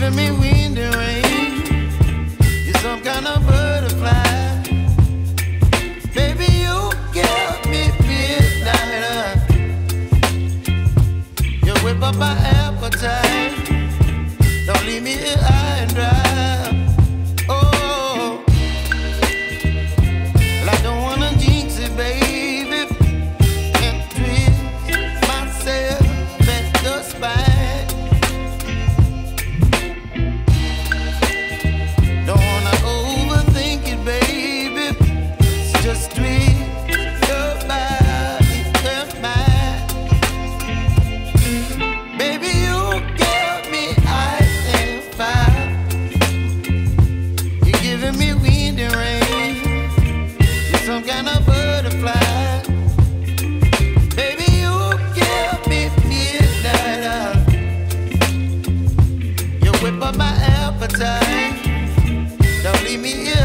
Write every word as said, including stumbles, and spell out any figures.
giving me wind and rain. You're some kind of butterfly. Baby, you give me midnight. You whip up my appetite. Don't leave me here high and dry. Oh, well, I don't wanna jinx it, baby, and twist myself at the spine. Don't wanna overthink it, baby. It's just twist your body and mine. Baby, you give me ice and fire. You're giving me wind and rain. You're some kind of butterfly. Baby, you give me midnight. You whip up my appetite. Don't leave me here